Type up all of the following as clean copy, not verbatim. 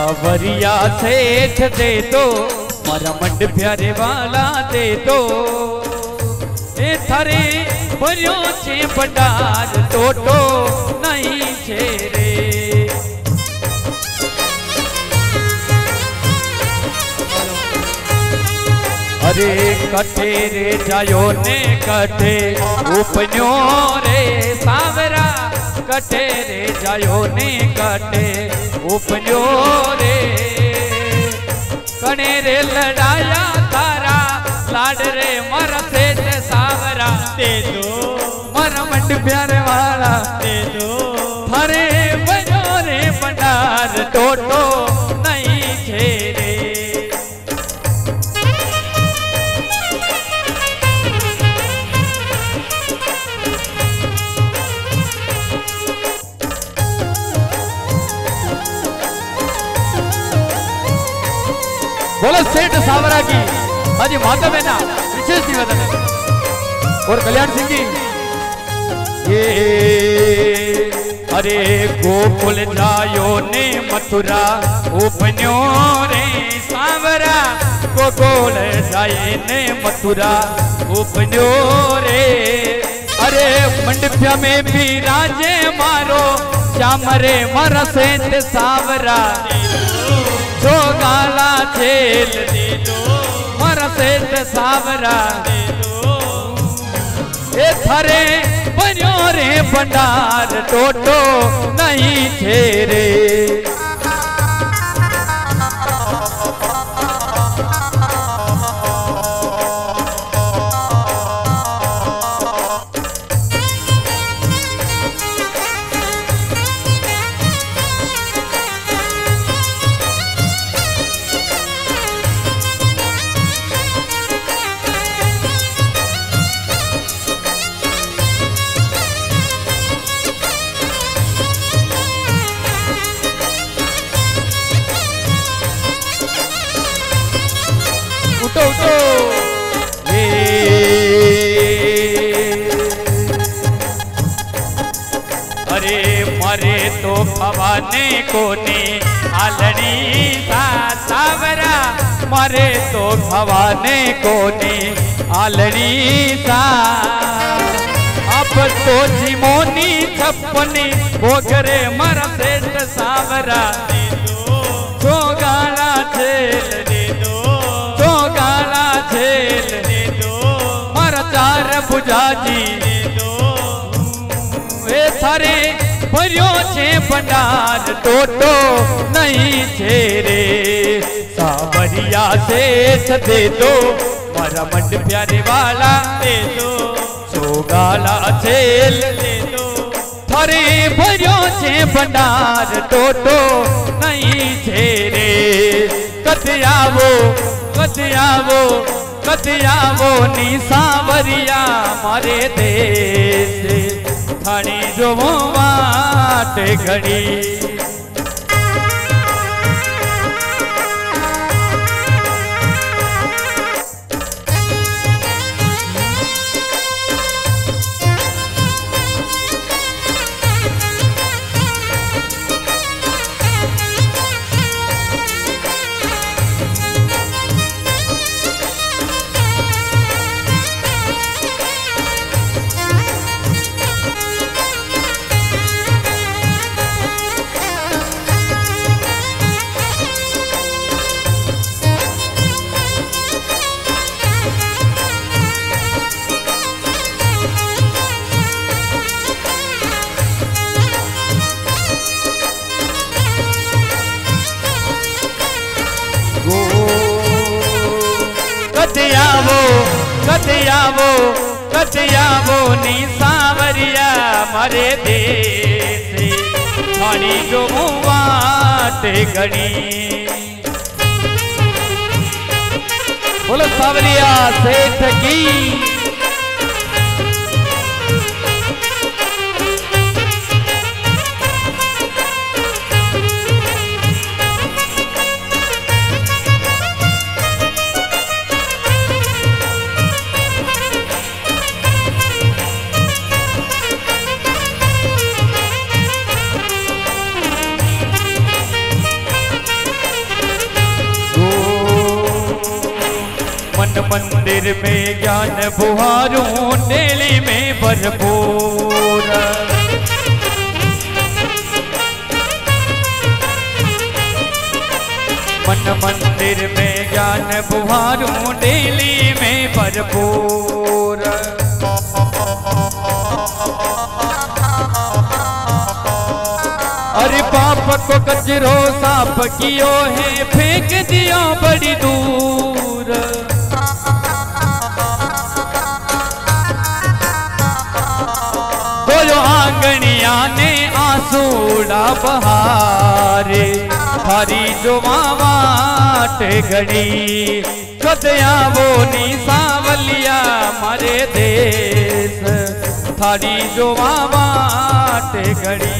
सावरिया सेठ दे दो मारा मंड प्यारे वाला दे दो ए थारे भरियो छे भंडार टोटो नहीं छे रे। अरे कटे रे जायो ने कटे उपन्यो रे सावरा कटे रे जायो ने कटे उपन्यो रे कने रे लड़ाया तारा लाड रे मर सेठ सावरा दे दो मर मंड प्यारे वाला दे दो थारे बनो रे भंडार टोटो नहीं छे रे। बोलो सेठ सावरा की आज माधव है ना विशेष निवेदन है। और कल्याण सिंह जी ये अरे गोकुल जायो ने मथुरा उपन्यो रे सावरा गोकुल जाए ने मथुरा उपन्यो रे अरे मंडप्या में भी राजे मारो श्याम रे मर सेठ सावरा जो गाला झेल दे दो मर सेठ सावरा दे दो ए थारे बन्यो रे भंडार टोटो नहीं छे रे। उठो उठो अरे मरे तो भवाने को ने आलड़ी सा सावरा मरे तो भवाने को ने आलड़ी सा अब तो जिमोनी छप्पनी भोगरे मर सेठ सावरा दे दो तो गाला झेल दे दो तो गाला झेल दे दो मर चार बुझाजी दे दो वे थारे भरियो छे भंडार टोटो नहीं छे रे। सावरिया सेठ दे दो मारा मंड प्यारे वाला दे दो सो गाला झेल दे दो थारे भरियो छे भंडार टोटो नहीं छे रे। कदयावो कदयावो कदयावो नी सावरिया मारे देश थानी जो वाट घड़ी कदयावो कदयावो नी सावरिया मारे देश थानी जो वाट घड़ी। बोलो सावरिया सेठ की मंदिर में ज्ञान बुहारूं डेली में भरपूर। मन मंदिर में ज्ञान बुहारूं डेली में भरपूर। अरे पाप को कचरो साफ कियो है फेंक दियो बड़ी दूर। बोलो आंगनिया ने आंसूड़ा बहारे थारी जो मावाट घड़ी कदया वो नी सावलिया मारे देश थारी जो मावाट घड़ी।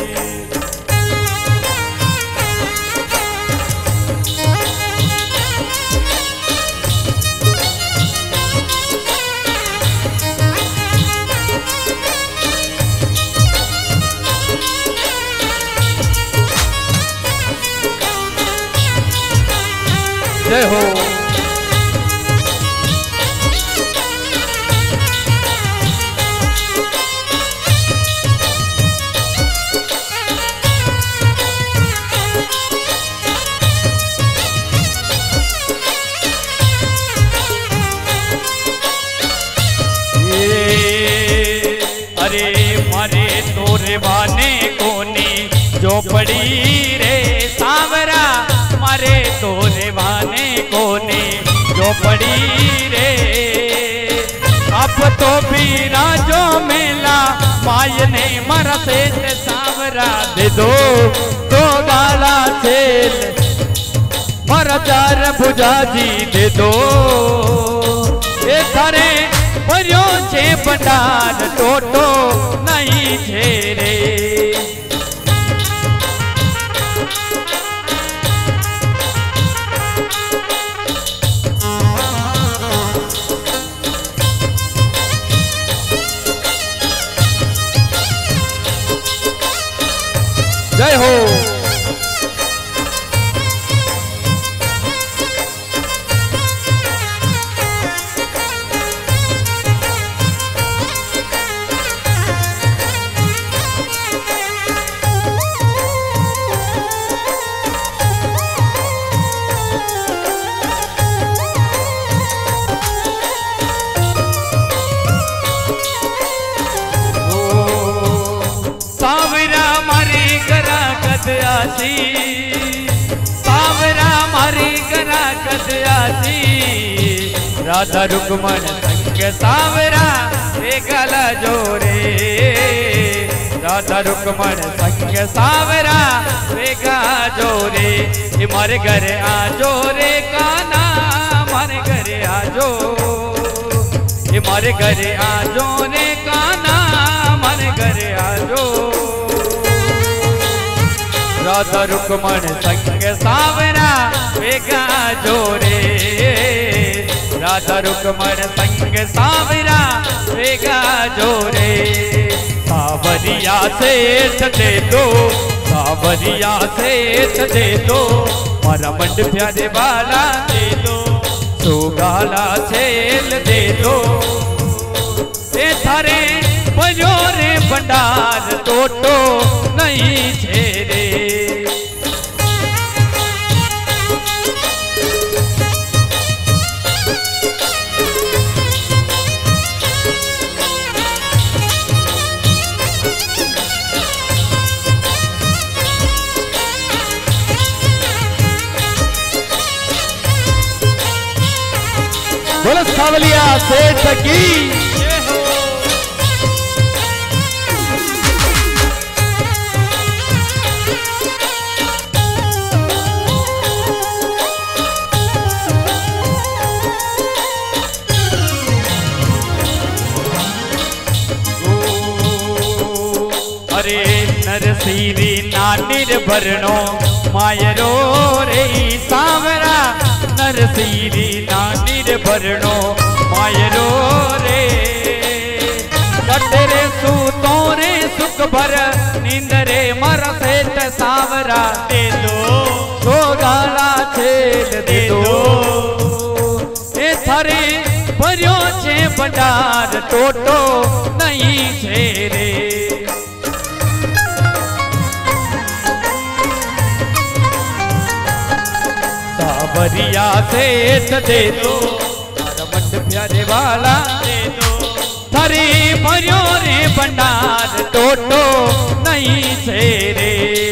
जय हो। अरे मारे तोरे बाने कोनी जो पड़ी रे सावरा मारे तोरे बाने कोनी जो पड़ी रे। अब तो भी राजो मेला माय ने मरा से सावरा दे दो गाला छेल मरा चार भुजा जी दे दो। ए थारे भरियो छे भंडार टोटो नहीं छे रे। जय हो। आसी सावरा मारी गरा कद आसी राधा रुक्मण संग सावरा रे गला जोरे। राधा रुक्मण संग सावरा रे गा जोरे। मारे घर आजो रे काना मारे घर आजो। मारे घर आजो रे काना मारे घर आजो। राधा रुक्मण संग सावरा वेगा जोरे। राधा रुक्मण संग सावरा वेगा जोरे। सावरिया सेठ दे दो सावरिया सेठ दे दो मारा मंड प्यारे वाला दे दो सुगाला छेल दे दो। ए थारे बजोरे भंडार टोटो नहीं छेरे। बोलो सावलिया सेठ की। अरे नरसीरी नानिर भरणो मायरो रे सावरा। नरसीरी नानिर भरणो मायरो रे। कटरे सूतो रे सुख भर नींदरे मर सेठ सावरा दे दो गाला छेल दे दो। ए थारे भंडार टोटो नहीं छे रे। सावरिया सेठ दे दो थारा मंड प्यारे वाला दे दो, थारी भरियो रे भंडार टोटो नहीं छे रे।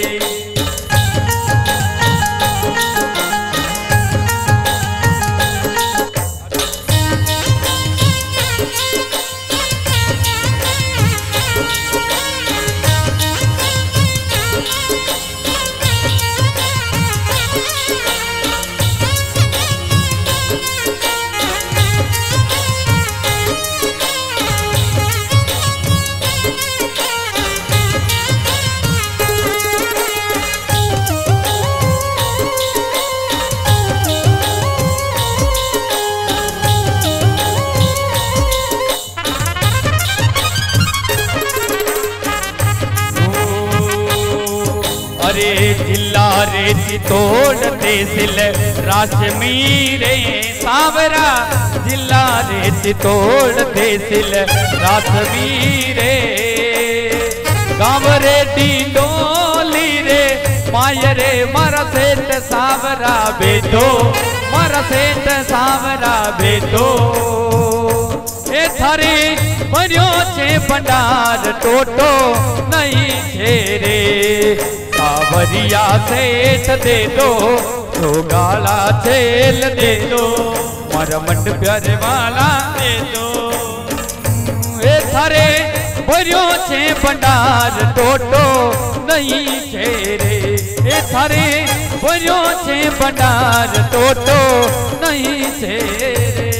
अरे जिला रे चितौड़ तहसील राजमीरे सावरा, जिला रे चितौड़ तहसील राजमीरे। गाँव रे डिंडोली रे मायरे मारा सेठ सावरा बेटो, मारा सेठ सावरा बेटो। ए थारी भरियो छे भंडार टोटो नहीं छे रे। सावरिया सेठ दे दो तो गाला छेल दे दो, मारा मंड प्यारे वाला दे दो। ए थारे भरियो छे भंडार टोटो नहीं छे रे। ए थारे भरियो छे भंडार टोटो नहीं छे रे।